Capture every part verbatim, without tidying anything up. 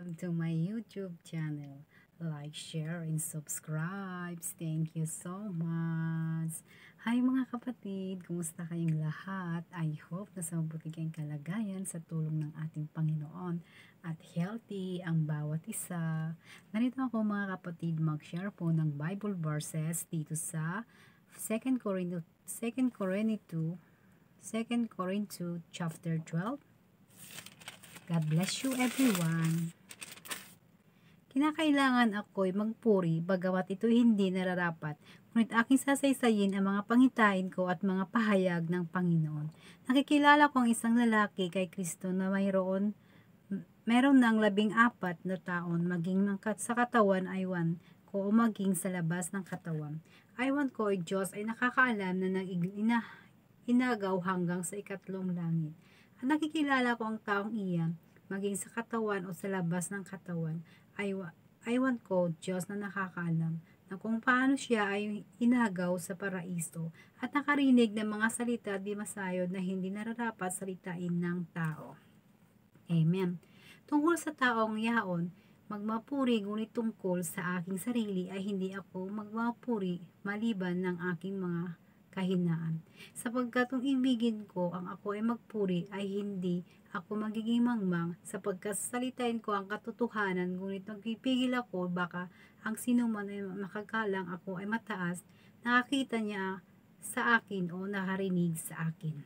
welcome to my YouTube channel. Like, share, and subscribe. Thank you so much. Hi mga kapatid, kumusta kayong lahat? I hope na sa mabuti kayong kalagayan sa tulong ng ating Panginoon at healthy ang bawat isa. Narito ako mga kapatid mag-share po ng Bible verses dito sa Second Corinthians Second Corinthians Second Corinthians chapter twelve. God bless you everyone. Kinakailangan ako'y magpuri bagamat ito hindi nararapat, ngunit aking sasaysayin ang mga pangitain ko at mga pahayag ng Panginoon. Nakikilala ko ang isang lalaki kay Kristo na mayroon meron ng labing apat na taon, maging sa katawan aywan ko o maging sa labas ng katawan. Aywan ko ay Diyos ay nakakaalam na nang ina, inagaw hanggang sa ikatlong langit. At nakikilala ko ang taong iyan, maging sa katawan o sa labas ng katawan, aywan, aywan ko, Diyos na nakakaalam, na kung paano siya ay inagaw sa paraiso at nakarinig ng mga salita di masayod na hindi nararapat salitain ng tao. Amen. Tungkol sa taong yaon, magmapuri ngunit tungkol sa aking sarili ay hindi ako magmapuri maliban ng aking mga kahinaan. Sapagkat kung ibigin ko ang ako ay magpuri ay hindi ako magiging mangmang, sapagkat salitain ko ang katotohanan ngunit magpipigil ako baka ang sinuman ay makakalang ako ay mataas, nakakita niya sa akin o nakarinig sa akin.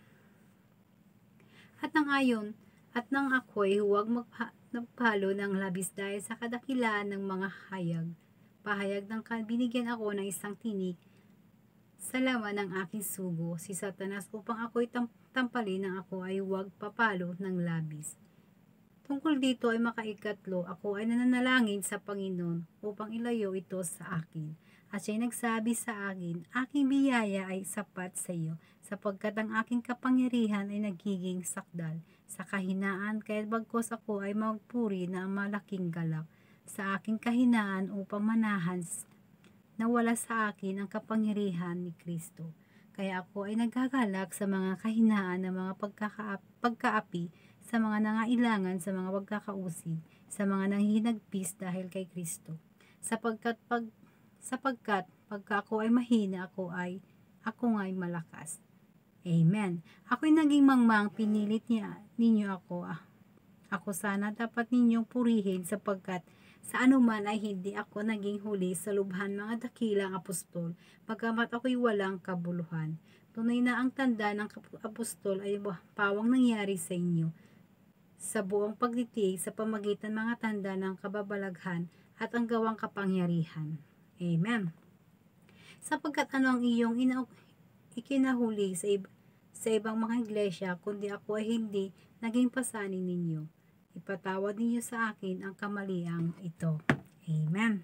At nang ayon, at nang ako'y huwag magpa, nagpalo ng labis dahil sa kadakilaan ng mga hayag, pahayag ng binigyan ako ng isang tinik sa laman ng aking sugo, si Satanas, upang ako'y tam- tampalin ng ako ay huwag papalo ng labis. Tungkol dito ay makaikatlo, ako ay nananalangin sa Panginoon upang ilayo ito sa akin. At siya'y nagsabi sa akin, aking biyaya ay sapat sa iyo, sapagkat ang aking kapangyarihan ay nagiging sakdal sa kahinaan, kaya bagkos ako ay magpuri na malaking galak sa aking kahinaan upang manahan na wala sa akin ang kapangyarihan ni Kristo. Kaya ako ay nagagalak sa mga kahinaan ng mga pagkaka- pagkaapi, sa mga nangailangan, sa mga pagkakausig, sa mga nanghihinagpis dahil kay Kristo. Sapagkat pag sapagkat pagka ako ay mahina, ako ay ako nga'y malakas. Amen. Ako'y naging mangmang, pinilit niya ninyo ako. Ah, ako sana dapat ninyong purihin sapagkat sa anuman ay hindi ako naging huli sa lubhan mga dakilang apostol, pagkamat ako'y walang kabuluhan. Tunay na ang tanda ng apostol ay pawang nangyari sa inyo sa buong pagtitiis sa pamagitan mga tanda ng kababalaghan at ang gawang kapangyarihan. Amen. Sapagkat ano ang iyong ina- ikinahuli sa, ib- sa ibang mga iglesia, kundi ako ay hindi naging pasanin ninyo. Ipatawad ninyo sa akin ang kamaliang ito. Amen.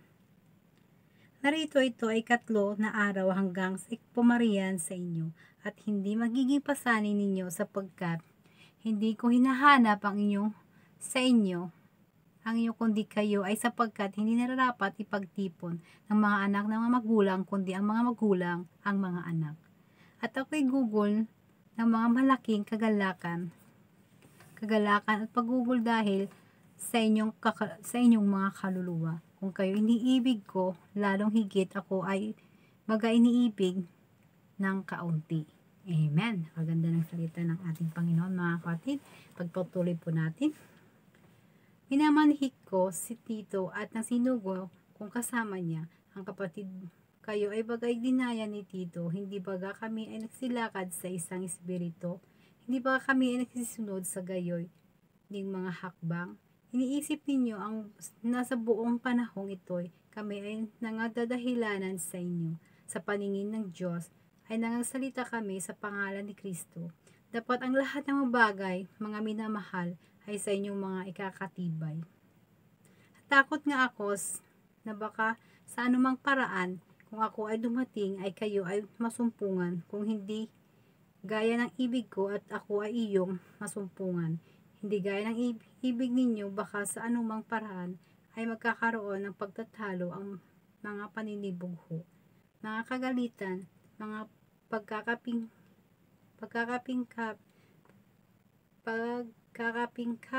Narito ito ay katlo na araw hanggang sa pumarian sa inyo at hindi magiging pasanin ninyo sapagkat hindi ko hinahanap ang inyong sa inyo ang inyong kundi kayo ay sapagkat hindi nararapat ipagtipon ng mga anak ng mga magulang kundi ang mga magulang ang mga anak. At ako'y gugol ng mga malaking kagalakan kagalakan at pagugol dahil sa inyong, kaka, sa inyong mga kaluluwa. Kung kayo iniibig ko, lalong higit ako ay baga iniibig ng kaunti. Amen. Maganda ng salita ng ating Panginoon mga kapatid. Pagpatuloy po natin. Minamanhik ko si Tito at nang sinugo kung kasama niya ang kapatid kayo ay bagay dinaya ni Tito, hindi baga kami ay nagsilakad sa isang espiritu, hindi ba kami ay nagsisunod sa gayoy ng mga hakbang? Iniisip ninyo ang nasa buong panahong ito'y kami ay nangadadahilanan sa inyo. Sa paningin ng Diyos ay nangasalita kami sa pangalan ni Kristo. Dapat ang lahat ng mga bagay, mga minamahal, ay sa inyong mga ikakatibay. Takot nga ako na baka sa anumang paraan, kung ako ay dumating ay kayo ay masumpungan, kung hindi gaya ng ibig ko at ako ay iyong masumpungan. Hindi gaya ng ibig ninyo, baka sa anumang paraan ay magkakaroon ng pagtatalo ang mga paninibugho, mga kagalitan, mga pagkakaping pagkakapingkap pagkakapingkap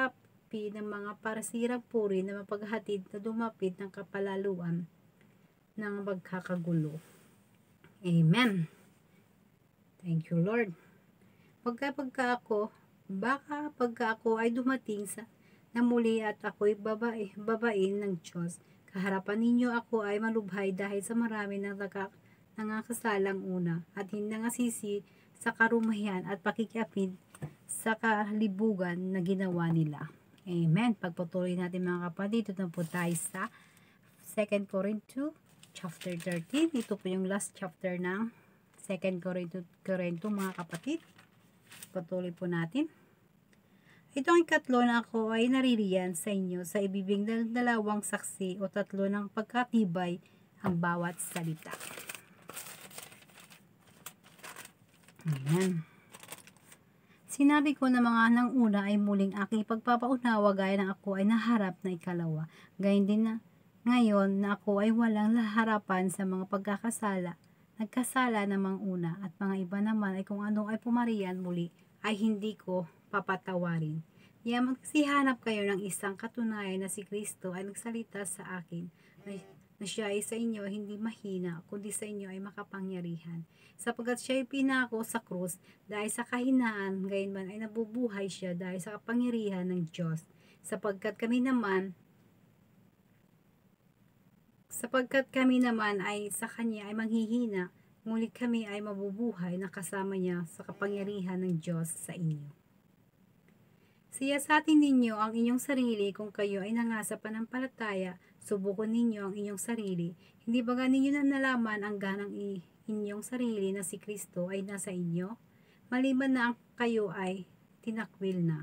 sapi ng mga parasirang puri na mapaghatid na dumapit ng kapalaluan ng magkakagulo. Amen. Thank you, Lord. Pagka pagka ako, baka pagka ako ay dumating sa na muli at ako'y babae, babain ng Diyos, kaharapan ninyo ako ay malubhay dahil sa marami ng nagka, nangakasalang una at hindi nangasisi sa karumahan at pakikiapid sa kalibugan na ginawa nila. Amen. Pagpatuloy natin mga kapatid, ito na po tayo sa Second Corinthians chapter thirteen. Ito po yung last chapter ng Second Corinthians mga kapatid. Patuloy po natin. Ito ang ikatlo na ako ay naririyan sa inyo sa ibibig ng dalawang saksi o tatlo ng pagkatibay ang bawat salita. Amen. Sinabi ko na mga nang una ay muling aking pagpapaunawa gaya ng ako ay naharap na ikalawa. Gayun din na ngayon na ako ay walang harapan sa mga pagkakasala. Nagkasala namang una at mga iba naman ay kung ano ay pumarian muli ay hindi ko papatawarin. Yaman kasi hanap kayo ng isang katunayan na si Kristo ay nagsalita sa akin na, na siya ay sa inyo hindi mahina kundi sa inyo ay makapangyarihan. Sapagkat siya ay pinako sa krus dahil sa kahinaan, gayon man ay nabubuhay siya dahil sa kapangyarihan ng Diyos. Sapagkat kami naman sapagkat kami naman ay sa kanya ay manghihina, ngunit kami ay mabubuhay na kasama niya sa kapangyarihan ng Diyos sa inyo. Siyasatin ninyo ang inyong sarili kung kayo ay nangasa panampalataya, subukan ninyo ang inyong sarili. Hindi ba ninyo na nalaman ang ganang inyong sarili na si Kristo ay nasa inyo? Maliban na ang kayo ay tinakwil na.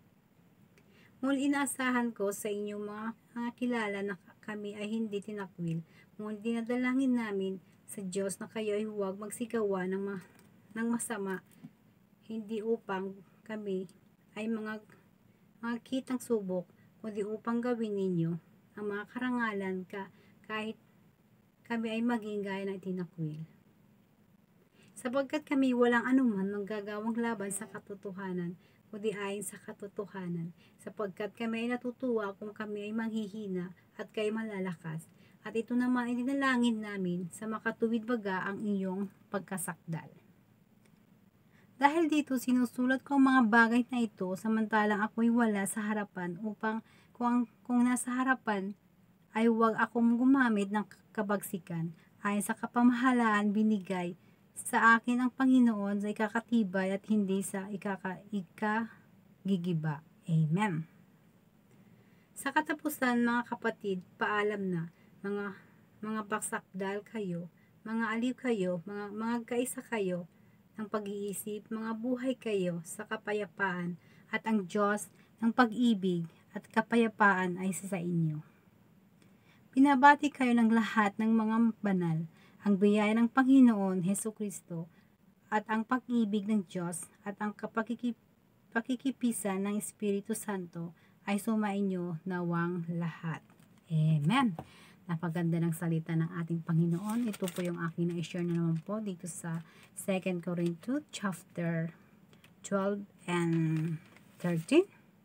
Ngunit inaasahan ko sa inyong mga, mga kilala na kami ay hindi tinakwil. Ngunit dinadalangin namin sa Diyos na kayo ay huwag magsigawa ng, ma, ng masama, hindi upang kami ay mga, mga kitang subok, kundi upang gawin ninyo ang mga karangalan ka kahit kami ay maging gaya na tinakwil. Sapagkat kami walang anuman manggagawang laban sa katotohanan, kundi ayon sa katotohanan, sapagkat kami ay natutuwa kung kami ay manghihina at kayo malalakas, at ito naman ay dinalangin namin sa makatuwid baga ang iyong pagkasakdal. Dahil dito sinusulat ko ang mga bagay na ito samantalang ako'y wala sa harapan upang kung, kung nasa harapan ay huwag akong gumamit ng kabagsikan ayon sa kapamahalaan binigay sa akin ang Panginoon sa ikakatibay at hindi sa ikaka, ikagigiba. Amen. Sa katapusan mga kapatid, paalam na, mga mga paksakdal kayo, mga aliw kayo, mga, mga kaisa kayo ng pag-iisip, mga buhay kayo sa kapayapaan at ang Diyos ng pag-ibig at kapayapaan ay sa inyo. Pinabati kayo ng lahat ng mga banal, ang biyaya ng Panginoon Hesus Kristo at ang pag-ibig ng Diyos at ang kapakikip, pakikipisan ng Espiritu Santo ay sumainyo nawang lahat. Amen. Napaganda ng salita ng ating Panginoon. Ito po yung aking na-share na naman po dito sa Second Corinthians chapter twelve and thirteen.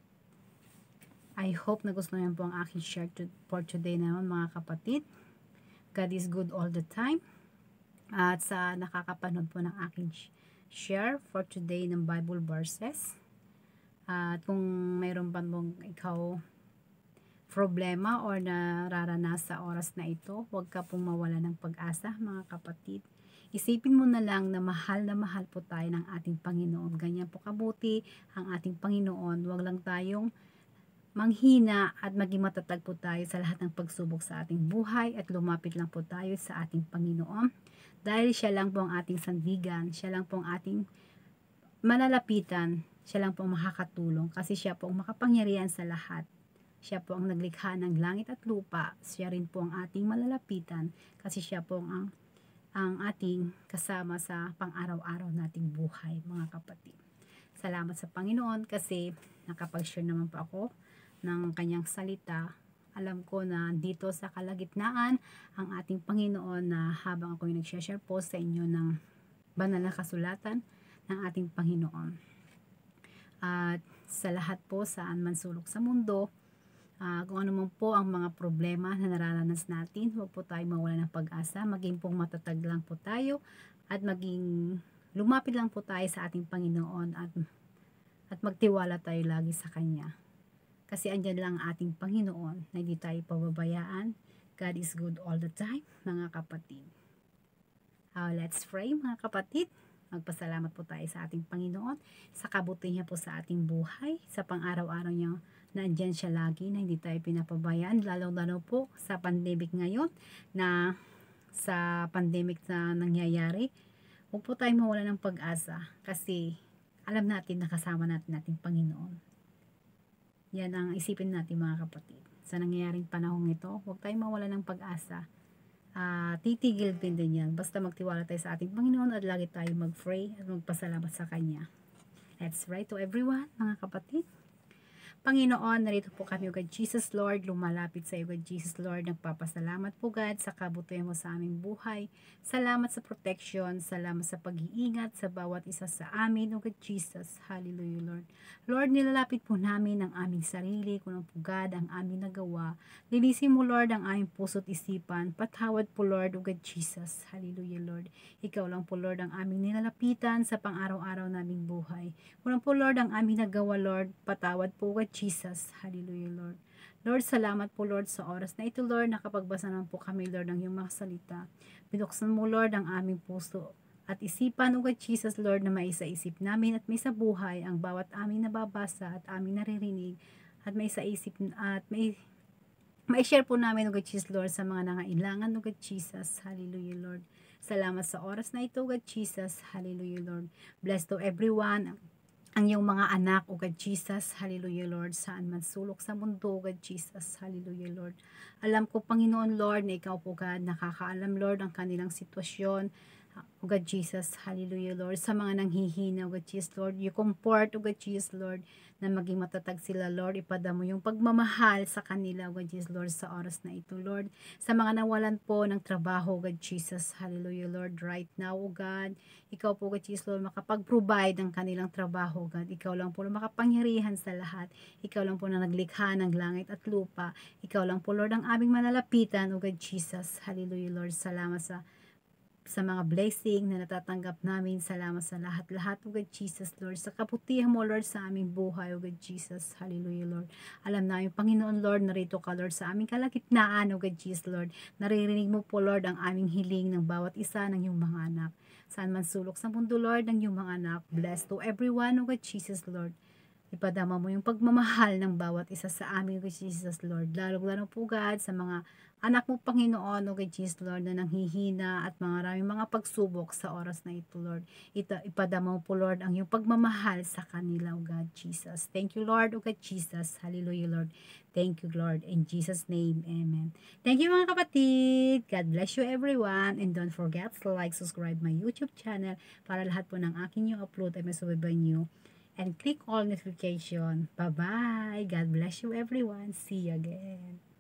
I hope na gusto niyo po ang aking share to, for today naman mga kapatid. God is good all the time. At sa nakakapanood po ng aking share for today ng Bible verses. At kung mayroon pa mong ikaw problema or nararanas sa oras na ito, huwag ka pong mawala ng pag-asa mga kapatid. Isipin mo na lang na mahal na mahal po tayo ng ating Panginoon. Ganyan po kabuti ang ating Panginoon. Huwag lang tayong manghina at maging matatag po tayo sa lahat ng pagsubok sa ating buhay at lumapit lang po tayo sa ating Panginoon. Dahil siya lang po ang ating sandigan, siya lang po ang ating malalapitan, siya lang po ang makakatulong kasi siya po ang makapangyarihan sa lahat. Siya po ang naglikha ng langit at lupa. Siya rin po ang ating malalapitan kasi siya po ang, ang ating kasama sa pang-araw-araw nating buhay, mga kapatid. Salamat sa Panginoon kasi nakapag-share naman po ako ng kanyang salita. Alam ko na dito sa kalagitnaan ang ating Panginoon na habang ako yung nag-share po sa inyo ng banal na kasulatan ng ating Panginoon. At sa lahat po saan man sulok sa mundo. Uh, kung ano man po ang mga problema na nararanas natin, huwag po tayo mawala ng pag-asa. Maging pong matatag lang po tayo at maging lumapit lang po tayo sa ating Panginoon at, at magtiwala tayo lagi sa Kanya. Kasi andyan lang ang ating Panginoon na hindi tayo pababayaan. God is good all the time, mga kapatid. Uh, let's pray, mga kapatid. Magpasalamat po tayo sa ating Panginoon, sa kabutihan po sa ating buhay, sa pang-araw-araw niya na andyan siya lagi, na hindi tayo pinapabayaan, lalo-lalo po sa pandemic ngayon, na sa pandemic na nangyayari. Huwag po tayo mawala ng pag-asa, kasi alam natin na kasama natin nating Panginoon. Yan ang isipin natin, mga kapatid. Sa nangyayaring panahon ito, huwag tayo mawala ng pag-asa. Uh, titigil din din yan. Basta magtiwala tayo sa ating Panginoon at lagi tayo mag-pray at magpasalamat sa Kanya. Let's pray to everyone, mga kapatid. Panginoon, narito po kami, God Jesus Lord, lumalapit sa iyo, God Jesus Lord, nagpapasalamat po God sa kabutihan mo sa aming buhay. Salamat sa protection, salamat sa pag-iingat sa bawat isa sa amin, O God Jesus. Hallelujah, Lord. Lord, nilalapit po namin ang aming sarili, kung ano po God ang aming nagawa. Linisin mo, Lord, ang aming puso't isipan. Patawad po, Lord, O God Jesus. Hallelujah, Lord. Ikaw lang po, Lord, ang aming nilalapitan sa pang-araw-araw naming buhay. Kung ano po, Lord, ang aming nagawa, Lord, patawad po, God Jesus. Hallelujah, Lord. Lord, salamat po, Lord, sa oras na ito, Lord. Nakapagbasa naman po kami, Lord, ng iyong mga salita. Binuksan mo, Lord, ang aming puso at isipan, O God Jesus, Lord, na maisaisip namin at may sa buhay ang bawat aming nababasa at aming naririnig at may sa isip at may mai-share po namin, O God Jesus, Lord, sa mga nangailangan, O God Jesus. Hallelujah, Lord. Salamat sa oras na ito, O God Jesus. Hallelujah, Lord. Bless to everyone, ang iyong mga anak, O God Jesus, hallelujah, Lord, saan man sulok sa mundo, O God Jesus, hallelujah, Lord. Alam ko, Panginoon, Lord, na ikaw po, God, nakakaalam, Lord, ang kanilang sitwasyon, O God Jesus, hallelujah, Lord, sa mga nanghihina, O God Jesus, Lord, you comfort, O God Jesus, Lord, na maging matatag sila, Lord, ipada mo yung pagmamahal sa kanila, O God Jesus, Lord, sa oras na ito, Lord, sa mga nawalan po ng trabaho, O God Jesus, hallelujah, Lord, right now, O God, ikaw po, God Jesus, Lord, makapag-provide ng kanilang trabaho, God, ikaw lang po na makapangyarihan sa lahat, ikaw lang po na naglikha ng langit at lupa, ikaw lang po, Lord, ang aming malalapitan, O God Jesus, hallelujah, Lord, salamat sa sa mga blessing na natatanggap namin. Salamat sa lahat-lahat, O God Jesus, Lord. Sa kaputihan mo, Lord, sa aming buhay, O God Jesus. Hallelujah, Lord. Alam namin, Panginoon, Lord, narito ka, Lord, sa aming kalagitnaan, O God Jesus, Lord. Naririnig mo po, Lord, ang aming hiling ng bawat isa ng iyong mga anak. Saan man sulok sa mundo, Lord, ng iyong mga anak. Bless to everyone, O God Jesus, Lord. Ipadama mo yung pagmamahal ng bawat isa sa amin, O God Jesus, Lord. Lalo-lalo po, God, sa mga anak mo, Panginoon, O God Jesus, Lord, na nanghihina at maraming mga pagsubok sa oras na ito, Lord. Ito, ipadama mo po, Lord, ang iyong pagmamahal sa kanila, O God Jesus. Thank you, Lord, O God Jesus. Hallelujah, Lord. Thank you, Lord. In Jesus' name, amen. Thank you, mga kapatid. God bless you, everyone. And don't forget to like, subscribe my YouTube channel para lahat po ng aking yung upload ay masubay nyo. And click all notification. Bye-bye. God bless you, everyone. See you again.